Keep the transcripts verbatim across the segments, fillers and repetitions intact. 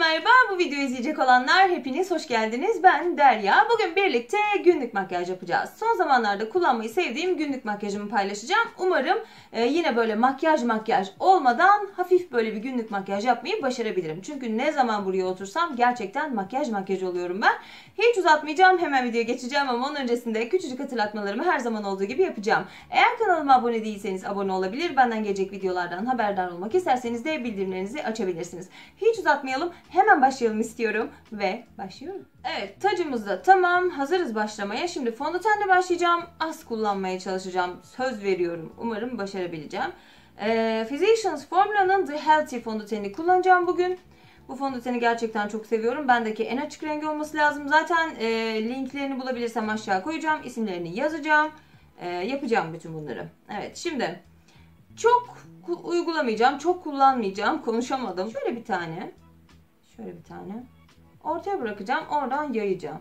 merhaba, bu videoyu izleyecek olanlar hepiniz hoş geldiniz. Ben Derya. Bugün birlikte günlük makyaj yapacağız. Son zamanlarda kullanmayı sevdiğim günlük makyajımı paylaşacağım. Umarım e, yine böyle makyaj makyaj olmadan hafif böyle bir günlük makyaj yapmayı başarabilirim. Çünkü ne zaman buraya otursam gerçekten makyaj makyaj oluyorum ben. Hiç uzatmayacağım, hemen videoya geçeceğim ama onun öncesinde küçücük hatırlatmalarımı her zaman olduğu gibi yapacağım. Eğer kanalıma abone değilseniz abone olabilir, benden gelecek videolardan haberdar olmak isterseniz de bildirimlerinizi açabilirsiniz. Hiç uzatmayalım, hemen başlayalım istiyorum ve başlıyorum. Evet, tacımız da tamam, hazırız başlamaya. Şimdi fondötenle başlayacağım. Az kullanmaya çalışacağım, söz veriyorum. Umarım başarabileceğim. Ee, Physicians Formula'nın The Healthy fondöteni kullanacağım bugün. Bu fondöteni gerçekten çok seviyorum. Bendeki en açık rengi olması lazım. Zaten e, linklerini bulabilirsem aşağı koyacağım. İsimlerini yazacağım. E, yapacağım bütün bunları. Evet, şimdi çok uygulamayacağım, çok kullanmayacağım. Konuşamadım. Şöyle bir tane. Şöyle bir tane. Ortaya bırakacağım. Oradan yayacağım.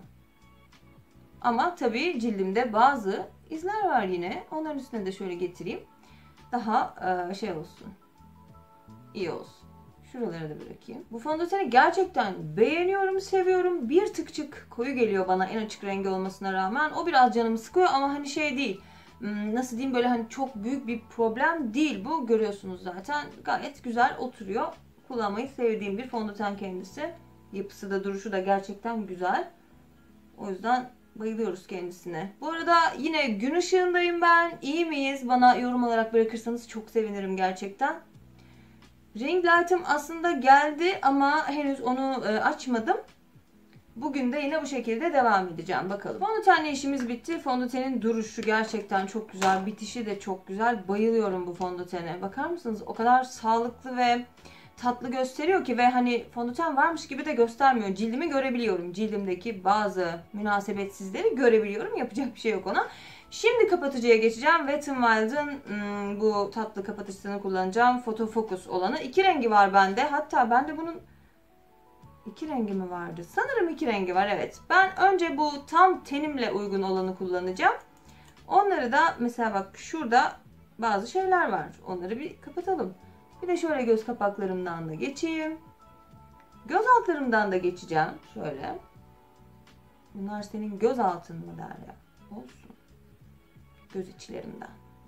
Ama tabii cildimde bazı izler var yine. Onların üstüne de şöyle getireyim. Daha e, şey olsun. İyi olsun. Şuralara da bırakayım. Bu fondöteni gerçekten beğeniyorum, seviyorum. Bir tıkçık koyu geliyor bana en açık rengi olmasına rağmen. O biraz canımı sıkıyor ama hani şey değil. Nasıl diyeyim, böyle hani çok büyük bir problem değil bu. Görüyorsunuz zaten. Gayet güzel oturuyor. Kullanmayı sevdiğim bir fondöten kendisi. Yapısı da duruşu da gerçekten güzel. O yüzden bayılıyoruz kendisine. Bu arada yine gün ışığındayım ben. İyi miyiz? Bana yorum olarak bırakırsanız çok sevinirim gerçekten. Ring light'ım aslında geldi ama henüz onu e, açmadım. Bugün de yine bu şekilde devam edeceğim. Bakalım. Fondötenle işimiz bitti. Fondötenin duruşu gerçekten çok güzel. Bitişi de çok güzel. Bayılıyorum bu fondötene. Bakar mısınız? O kadar sağlıklı ve tatlı gösteriyor ki ve hani fondöten varmış gibi de göstermiyor. Cildimi görebiliyorum. Cildimdeki bazı münasebetsizleri görebiliyorum. Yapacak bir şey yok ona. Şimdi kapatıcıya geçeceğim. Wet n Wild'ın hmm, bu tatlı kapatıcısını kullanacağım. Photo Focus olanı. İki rengi var bende. Hatta bende bunun iki rengi mi vardı? Sanırım iki rengi var, evet. Ben önce bu tam tenimle uygun olanı kullanacağım. Onları da mesela bak şurada bazı şeyler var. Onları bir kapatalım. Bir de şöyle göz kapaklarımdan da geçeyim. Göz altlarımdan da geçeceğim. Şöyle. Bunlar senin göz altın mı Derya? Olsun. Göz içlerimden.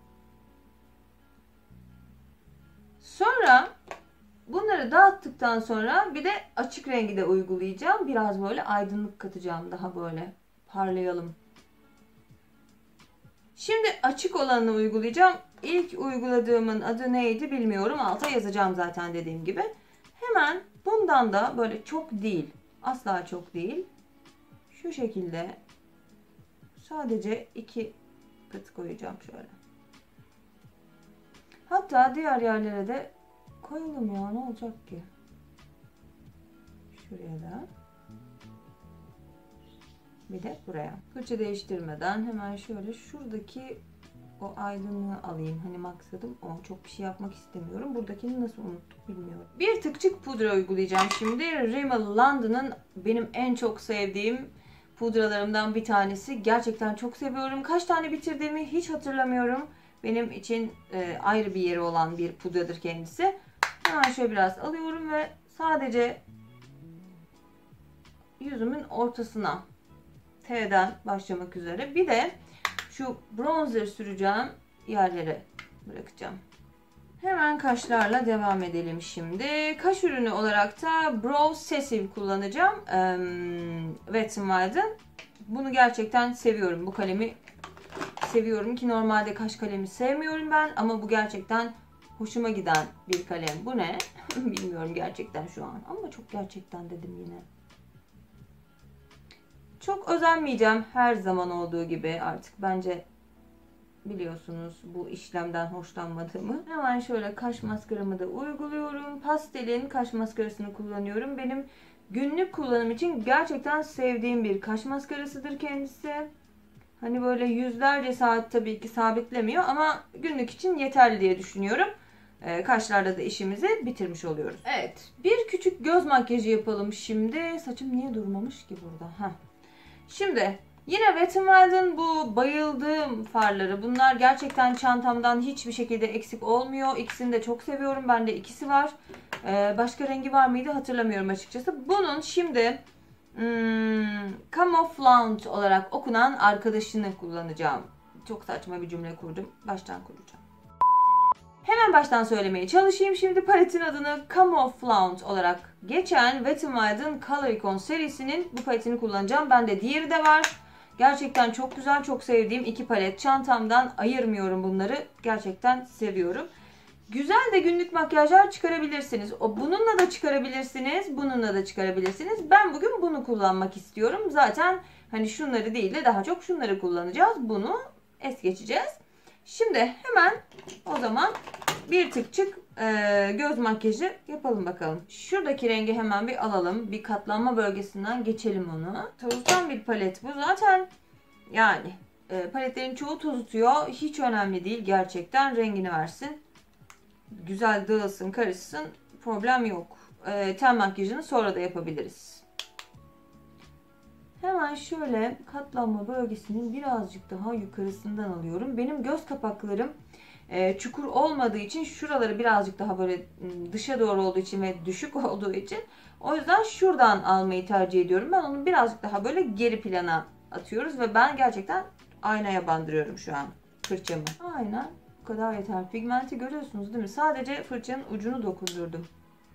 Sonra bunları dağıttıktan sonra bir de açık rengi de uygulayacağım. Biraz böyle aydınlık katacağım. Daha böyle parlayalım. Şimdi açık olanını uygulayacağım. İlk uyguladığımın adı neydi bilmiyorum. Alta yazacağım zaten dediğim gibi. Hemen bundan da böyle çok değil. Asla çok değil. Şu şekilde sadece iki kat koyacağım şöyle. Hatta diğer yerlere de koyalım ya, ne olacak ki? Şuraya da. Bir de buraya. Fırça değiştirmeden hemen şöyle şuradaki o aydınlığı alayım. Hani maksadım o. Çok bir şey yapmak istemiyorum. Buradakini nasıl unuttuk bilmiyorum. Bir tıkçık pudra uygulayacağım şimdi. Rimmel London'ın benim en çok sevdiğim pudralarımdan bir tanesi. Gerçekten çok seviyorum. Kaç tane bitirdiğimi hiç hatırlamıyorum. Benim için e, ayrı bir yeri olan bir pudradır kendisi. Hemen şöyle biraz alıyorum ve sadece yüzümün ortasına T'den başlamak üzere. Bir de şu bronzer süreceğim yerlere bırakacağım. Hemen kaşlarla devam edelim şimdi. Kaş ürünü olarak da Brow Cecil kullanacağım. Ee, Wet n Wild'ın. Bunu gerçekten seviyorum. Bu kalemi seviyorum ki normalde kaş kalemi sevmiyorum ben. Ama bu gerçekten hoşuma giden bir kalem. Bu ne? Bilmiyorum gerçekten şu an. Ama çok gerçekten dedim yine. Çok özenmeyeceğim her zaman olduğu gibi artık. Bence biliyorsunuz bu işlemden hoşlanmadığımı. Hemen şöyle kaş maskaramı da uyguluyorum. Pastelin kaş maskarasını kullanıyorum. Benim günlük kullanım için gerçekten sevdiğim bir kaş maskarasıdır kendisi. Hani böyle yüzlerce saat tabii ki sabitlemiyor ama günlük için yeterli diye düşünüyorum. Ee, kaşlarda da işimizi bitirmiş oluyoruz. Evet, bir küçük göz makyajı yapalım şimdi. Saçım niye durmamış ki burada? Heh. Şimdi yine Wet n Wild'ın bu bayıldığım farları. Bunlar gerçekten çantamdan hiçbir şekilde eksik olmuyor. İkisini de çok seviyorum. Bende ikisi var. Ee, başka rengi var mıydı hatırlamıyorum açıkçası. Bunun şimdi hmm, Camouflage olarak okunan arkadaşını kullanacağım. Çok saçma bir cümle kurdum. Baştan kuracağım. Hemen baştan söylemeye çalışayım. Şimdi paletin adını Camouflage olarak geçen Wet n Wild'ın Color Icon serisinin bu paletini kullanacağım. Bende diğeri de var. Gerçekten çok güzel, çok sevdiğim iki palet. Çantamdan ayırmıyorum bunları. Gerçekten seviyorum. Güzel de günlük makyajlar çıkarabilirsiniz. O bununla da çıkarabilirsiniz, bununla da çıkarabilirsiniz. Ben bugün bunu kullanmak istiyorum. Zaten hani şunları değil de daha çok şunları kullanacağız. Bunu es geçeceğiz. Şimdi hemen o zaman bir tıkçık e, göz makyajı yapalım bakalım. Şuradaki rengi hemen bir alalım. Bir katlanma bölgesinden geçelim onu. Tozdan bir palet bu. Zaten yani e, paletlerin çoğu tozutuyor. Hiç önemli değil. Gerçekten rengini versin. Güzel dağılsın, karışsın. Problem yok. E, ten makyajını sonra da yapabiliriz. Hemen şöyle katlanma bölgesinin birazcık daha yukarısından alıyorum. Benim göz kapaklarım e, çukur olmadığı için şuraları birazcık daha böyle dışa doğru olduğu için ve düşük olduğu için o yüzden şuradan almayı tercih ediyorum. Ben onu birazcık daha böyle geri plana atıyoruz ve ben gerçekten aynaya bandırıyorum şu an fırçamı. Aynen bu kadar yeter. Pigmenti görüyorsunuz değil mi? Sadece fırçanın ucunu dokundurdum.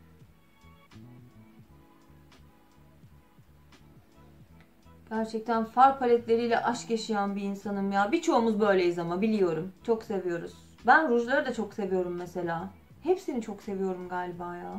Gerçekten far paletleriyle aşk yaşayan bir insanım ya. Birçoğumuz böyleyiz ama biliyorum. Çok seviyoruz. Ben rujları da çok seviyorum mesela. Hepsini çok seviyorum galiba ya.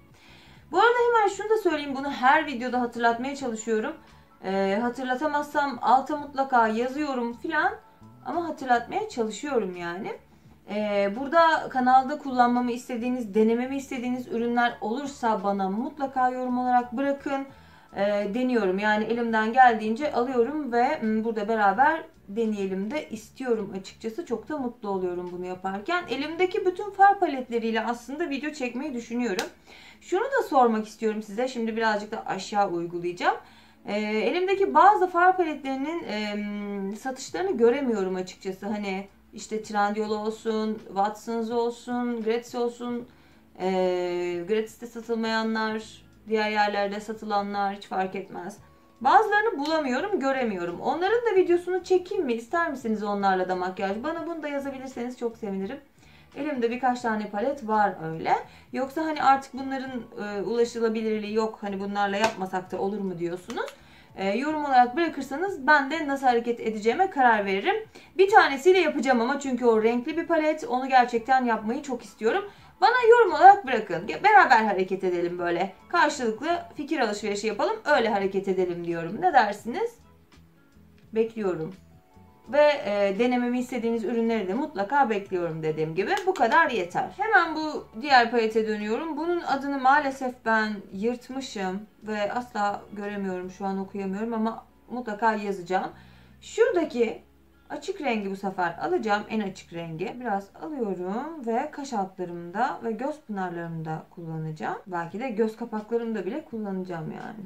Bu arada hemen şunu da söyleyeyim. Bunu her videoda hatırlatmaya çalışıyorum. Ee, hatırlatamazsam alta mutlaka yazıyorum filan. Ama hatırlatmaya çalışıyorum yani. Ee, burada kanalda kullanmamı istediğiniz, denememi istediğiniz ürünler olursa bana mutlaka yorum olarak bırakın. E, deniyorum. Yani elimden geldiğince alıyorum ve m, burada beraber deneyelim de istiyorum açıkçası. Çok da mutlu oluyorum bunu yaparken. Elimdeki bütün far paletleriyle aslında video çekmeyi düşünüyorum. Şunu da sormak istiyorum size. Şimdi birazcık da aşağı uygulayacağım. E, elimdeki bazı far paletlerinin e, satışlarını göremiyorum açıkçası. Hani işte Trendyol olsun, Watsons olsun, Gratis olsun, e, Gratis'te satılmayanlar, diğer yerlerde satılanlar hiç fark etmez. Bazılarını bulamıyorum, göremiyorum. Onların da videosunu çekeyim mi? İster misiniz onlarla da makyaj? Bana bunu da yazabilirseniz çok sevinirim. Elimde birkaç tane palet var öyle. Yoksa hani artık bunların e, ulaşılabilirliği yok. Hani bunlarla yapmasak da olur mu diyorsunuz. E, yorum olarak bırakırsanız ben de nasıl hareket edeceğime karar veririm. Bir tanesiyle yapacağım ama çünkü o renkli bir palet. Onu gerçekten yapmayı çok istiyorum. Bana yorum olarak bırakın. Beraber hareket edelim böyle. Karşılıklı fikir alışverişi yapalım. Öyle hareket edelim diyorum. Ne dersiniz? Bekliyorum. Ve e, denememi istediğiniz ürünleri de mutlaka bekliyorum dediğim gibi. Bu kadar yeter. Hemen bu diğer palete dönüyorum. Bunun adını maalesef ben yırtmışım. Ve asla göremiyorum. Şu an okuyamıyorum ama mutlaka yazacağım. Şuradaki açık rengi bu sefer alacağım. En açık rengi. Biraz alıyorum ve kaş altlarımda ve göz pınarlarımda kullanacağım. Belki de göz kapaklarımda bile kullanacağım yani.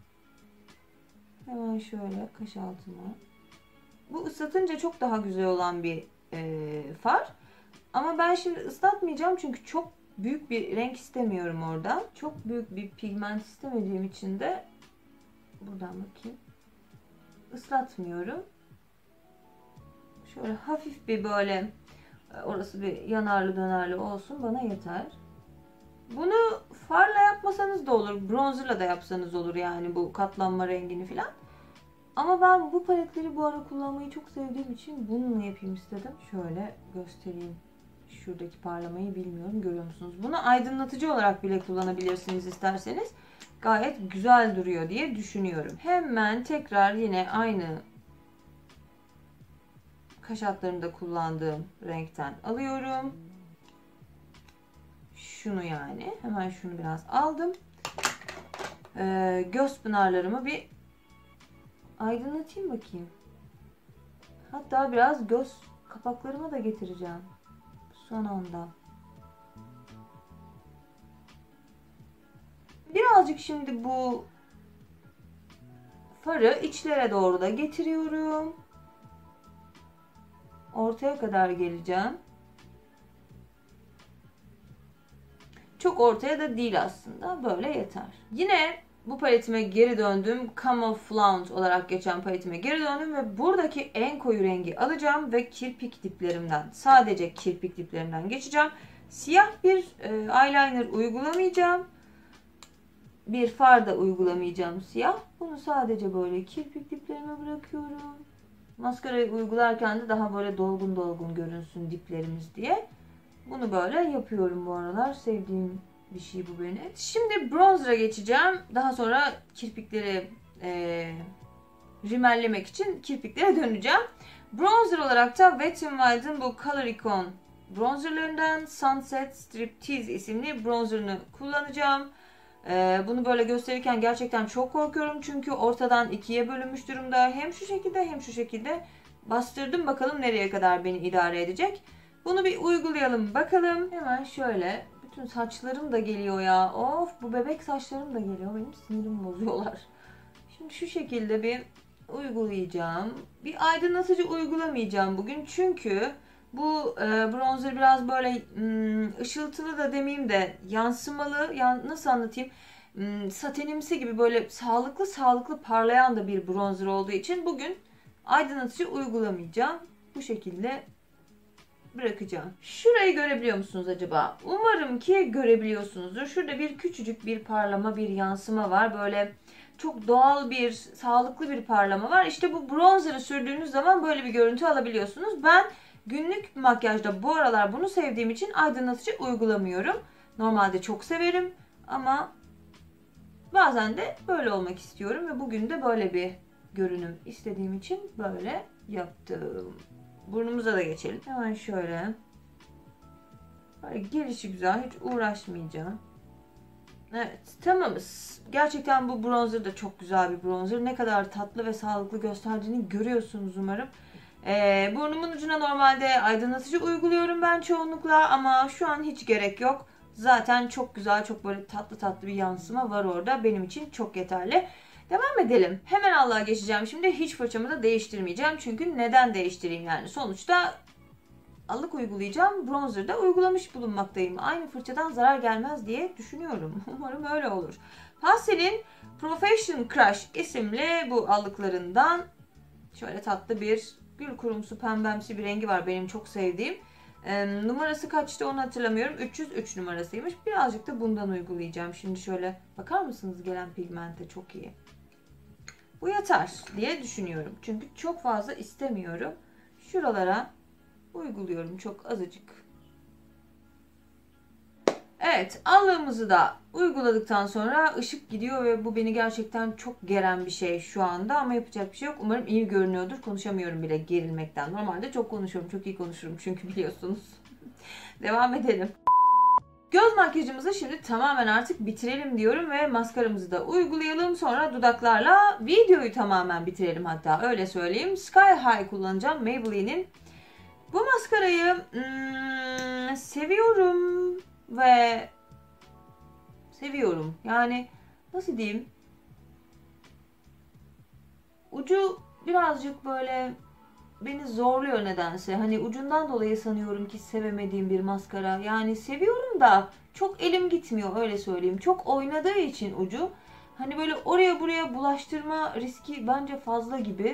Hemen şöyle kaş altıma. Bu ıslatınca çok daha güzel olan bir e, far. Ama ben şimdi ıslatmayacağım çünkü çok büyük bir renk istemiyorum orada. Çok büyük bir pigment istemediğim için de buradan bakayım. Islatmıyorum. Şöyle hafif bir böyle orası bir yanarlı dönerli olsun bana yeter. Bunu farla yapmasanız da olur. Bronzerla da yapsanız olur yani bu katlanma rengini falan. Ama ben bu paletleri bu ara kullanmayı çok sevdiğim için bununla yapayım istedim. Şöyle göstereyim. Şuradaki parlamayı bilmiyorum görüyor musunuz? Bunu aydınlatıcı olarak bile kullanabilirsiniz isterseniz. Gayet güzel duruyor diye düşünüyorum. Hemen tekrar yine aynı kaş altlarımda kullandığım renkten alıyorum. Şunu yani. Hemen şunu biraz aldım. Ee, göz pınarlarımı bir aydınlatayım bakayım. Hatta biraz göz kapaklarıma da getireceğim. Son anda. Birazcık şimdi bu farı içlere doğru da getiriyorum. Ortaya kadar geleceğim. çok ortaya da değil aslında. Böyle yeter. Yine bu paletime geri döndüm. Camouflage olarak geçen paletime geri döndüm ve buradaki en koyu rengi alacağım ve kirpik diplerimden, sadece kirpik diplerimden geçeceğim. Siyah bir e, eyeliner uygulamayacağım. Bir far da uygulamayacağım siyah. Bunu sadece böyle kirpik diplerime bırakıyorum. Maskarayı uygularken de daha böyle dolgun dolgun görünsün diplerimiz diye. Bunu böyle yapıyorum bu aralar. Sevdiğim bir şey bu benim. Şimdi bronzer'a geçeceğim. Daha sonra kirpikleri e, rimellemek için kirpiklere döneceğim. Bronzer olarak da Wet n Wild'ın bu Color Icon bronzerlarından Sunset Striptease isimli bronzerını kullanacağım. Ee, bunu böyle gösterirken gerçekten çok korkuyorum. Çünkü ortadan ikiye bölünmüş durumda. Hem şu şekilde hem şu şekilde bastırdım. Bakalım nereye kadar beni idare edecek. Bunu bir uygulayalım bakalım. Hemen şöyle. Bütün saçlarım da geliyor ya. Of, bu bebek saçlarım da geliyor. Benim sinirimi bozuyorlar. Şimdi şu şekilde bir uygulayacağım. Bir aydınlatıcı uygulamayacağım bugün. Çünkü bu e, bronzer biraz böyle ım, ışıltılı da demeyeyim de yansımalı. Yan, nasıl anlatayım? Im, satenimsi gibi böyle sağlıklı sağlıklı parlayan da bir bronzer olduğu için bugün aydınlatıcı uygulamayacağım. Bu şekilde bırakacağım. Şurayı görebiliyor musunuz acaba? Umarım ki görebiliyorsunuzdur. Şurada bir küçücük bir parlama, bir yansıma var. Böyle çok doğal bir, sağlıklı bir parlama var. İşte bu bronzer'ı sürdüğünüz zaman böyle bir görüntü alabiliyorsunuz. Ben günlük makyajda bu aralar bunu sevdiğim için aydınlatıcı uygulamıyorum. Normalde çok severim ama bazen de böyle olmak istiyorum ve bugün de böyle bir görünüm istediğim için böyle yaptım. Burnumuza da geçelim. Hemen şöyle. Böyle gelişi güzel. Hiç uğraşmayacağım. Evet, tamamız. Gerçekten bu bronzer da çok güzel bir bronzer. Ne kadar tatlı ve sağlıklı gösterdiğini görüyorsunuz umarım. Ee, burnumun ucuna normalde aydınlatıcı uyguluyorum ben çoğunlukla ama şu an hiç gerek yok. Zaten çok güzel, çok böyle tatlı tatlı bir yansıma var orada. Benim için çok yeterli. Devam edelim. Hemen Allah'a geçeceğim. Şimdi hiç fırçamı da değiştirmeyeceğim. Çünkü neden değiştireyim yani? Sonuçta allık uygulayacağım. Bronzer da uygulamış bulunmaktayım. Aynı fırçadan zarar gelmez diye düşünüyorum. Umarım öyle olur. Pastel'in Profession Crush isimli bu allıklarından şöyle tatlı bir gül kurumsu pembemsi bir rengi var. Benim çok sevdiğim. E, numarası kaçtı onu hatırlamıyorum. üç yüz üç numarasıymış. Birazcık da bundan uygulayacağım. Şimdi şöyle bakar mısınız gelen pigmente? Çok iyi. Bu yeter diye düşünüyorum. Çünkü çok fazla istemiyorum. Şuralara uyguluyorum çok azıcık. Evet, allığımızı da uyguladıktan sonra ışık gidiyor ve bu beni gerçekten çok geren bir şey şu anda ama yapacak bir şey yok. Umarım iyi görünüyordur. Konuşamıyorum bile gerilmekten. Normalde çok konuşuyorum. Çok iyi konuşurum çünkü biliyorsunuz. Devam edelim. Göz makyajımızı şimdi tamamen artık bitirelim diyorum ve maskaramızı da uygulayalım. Sonra dudaklarla videoyu tamamen bitirelim hatta öyle söyleyeyim. Sky High kullanacağım Maybelline'in. Bu maskarayı hmm, seviyorum ve seviyorum. Yani nasıl diyeyim? Ucu birazcık böyle beni zorluyor nedense. Hani ucundan dolayı sanıyorum ki sevemediğim bir maskara. Yani seviyorum da çok elim gitmiyor öyle söyleyeyim. Çok oynadığı için ucu. Hani böyle oraya buraya bulaştırma riski bence fazla gibi.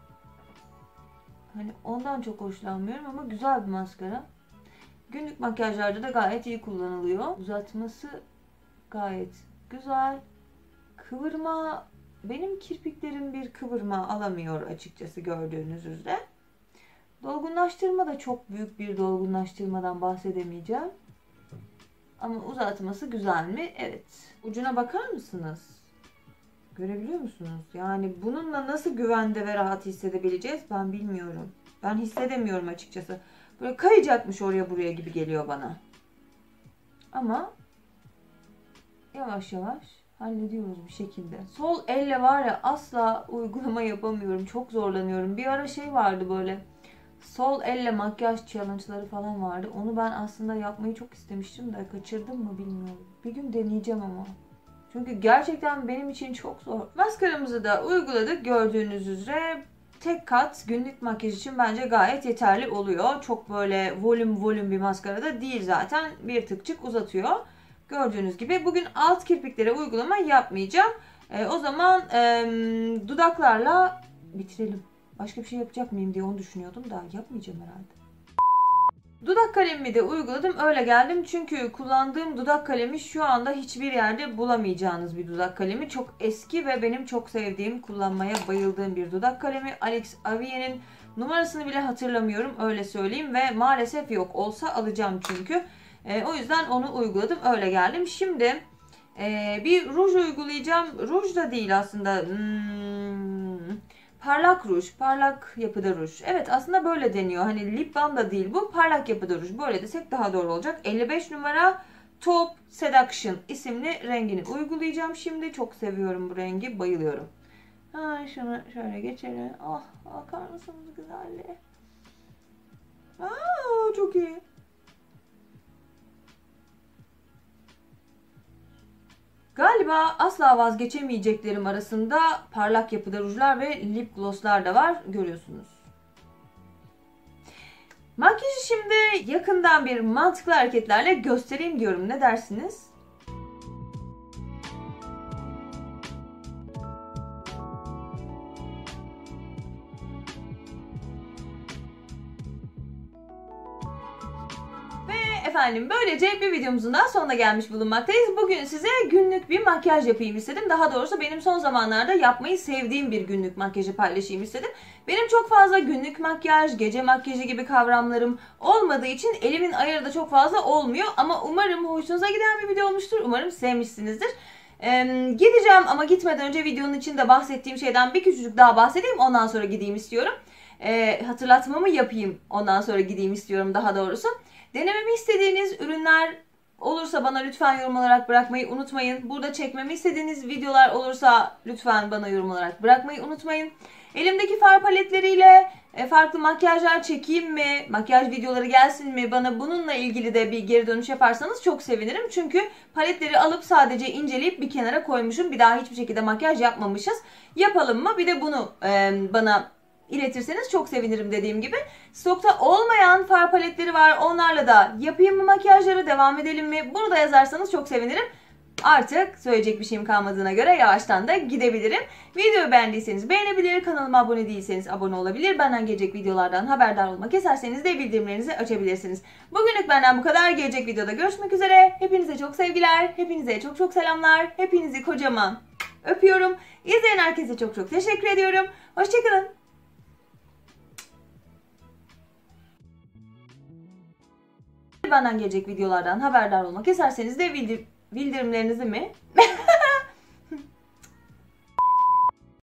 Hani ondan çok hoşlanmıyorum ama güzel bir maskara. Günlük makyajlarda da gayet iyi kullanılıyor. Uzatması gayet güzel. Kıvırma, benim kirpiklerim bir kıvırma alamıyor açıkçası gördüğünüz üzere. Dolgunlaştırma da çok büyük bir dolgunlaştırmadan bahsedemeyeceğim. Ama uzatması güzel mi? Evet. Ucuna bakar mısınız? Görebiliyor musunuz? Yani bununla nasıl güvende ve rahat hissedebileceğiz ben bilmiyorum. Ben hissedemiyorum açıkçası. Böyle kayacakmış oraya buraya gibi geliyor bana. Ama yavaş yavaş hallediyoruz bir şekilde. Sol elle var ya asla uygulama yapamıyorum. Çok zorlanıyorum. Bir ara şey vardı böyle. Sol elle makyaj challenge'ları falan vardı. Onu ben aslında yapmayı çok istemiştim de kaçırdım mı bilmiyorum. Bir gün deneyeceğim ama. Çünkü gerçekten benim için çok zor. Maskaramızı da uyguladık gördüğünüz üzere. Tek kat günlük makyaj için bence gayet yeterli oluyor. Çok böyle volüm volüm bir maskara da değil zaten. Bir tıkçık uzatıyor. Gördüğünüz gibi bugün alt kirpiklere uygulama yapmayacağım. E, o zaman e, dudaklarla bitirelim. Başka bir şey yapacak mıyım diye onu düşünüyordum da yapmayacağım herhalde. Dudak kalemimi de uyguladım. Öyle geldim. Çünkü kullandığım dudak kalemi şu anda hiçbir yerde bulamayacağınız bir dudak kalemi. Çok eski ve benim çok sevdiğim, kullanmaya bayıldığım bir dudak kalemi. Alex Avier'in numarasını bile hatırlamıyorum. Öyle söyleyeyim ve maalesef yok. Olsa alacağım çünkü. E, o yüzden onu uyguladım. Öyle geldim. Şimdi e, bir ruj uygulayacağım. Ruj da değil aslında. Hmm... Parlak ruj, parlak yapıda ruj. Evet, aslında böyle deniyor. Hani lip balm da değil bu. Parlak yapıda ruj. Böyle desek daha doğru olacak. elli beş numara Top Seduction isimli rengini uygulayacağım şimdi. Çok seviyorum bu rengi. Bayılıyorum. Ha, şunu şöyle geçelim. Ah, bakar mısınız güzelliğe? Aa, çok iyi. Galiba asla vazgeçemeyeceklerim arasında parlak yapıda rujlar ve lip glosslar da var. Görüyorsunuz. Makyajı şimdi yakından bir mantıklı hareketlerle göstereyim diyorum. Ne dersiniz? Efendim, böylece bir videomuzun daha sonuna gelmiş bulunmaktayız. Bugün size günlük bir makyaj yapayım istedim. Daha doğrusu benim son zamanlarda yapmayı sevdiğim bir günlük makyajı paylaşayım istedim. Benim çok fazla günlük makyaj, gece makyajı gibi kavramlarım olmadığı için elimin ayarı da çok fazla olmuyor. Ama umarım hoşunuza giden bir video olmuştur. Umarım sevmişsinizdir. Ee, gideceğim ama gitmeden önce videonun içinde bahsettiğim şeyden bir küçücük daha bahsedeyim. Ondan sonra gideyim istiyorum. Ee, hatırlatmamı yapayım. Ondan sonra gideyim istiyorum daha doğrusu. Denememi istediğiniz ürünler olursa bana lütfen yorum olarak bırakmayı unutmayın. Burada çekmemi istediğiniz videolar olursa lütfen bana yorum olarak bırakmayı unutmayın. Elimdeki far paletleriyle farklı makyajlar çekeyim mi, makyaj videoları gelsin mi, bana bununla ilgili de bir geri dönüş yaparsanız çok sevinirim. Çünkü paletleri alıp sadece inceleyip bir kenara koymuşum. Bir daha hiçbir şekilde makyaj yapmamışız. Yapalım mı? Bir de bunu e, bana iletirseniz çok sevinirim dediğim gibi. Stokta olmayan far paletleri var. Onlarla da yapayım mı makyajları, devam edelim mi? Bunu da yazarsanız çok sevinirim. Artık söyleyecek bir şeyim kalmadığına göre yavaştan da gidebilirim. Videoyu beğendiyseniz beğenebilir, kanalıma abone değilseniz abone olabilir. Benden gelecek videolardan haberdar olmak isterseniz de bildirimlerinizi açabilirsiniz. Bugünlük benden bu kadar. Gelecek videoda görüşmek üzere. Hepinize çok sevgiler, hepinize çok çok selamlar. Hepinizi kocaman öpüyorum. İzleyen herkese çok çok teşekkür ediyorum. Hoşçakalın. Benden gelecek videolardan haberdar olmak isterseniz de bildir bildirimlerinizi mi?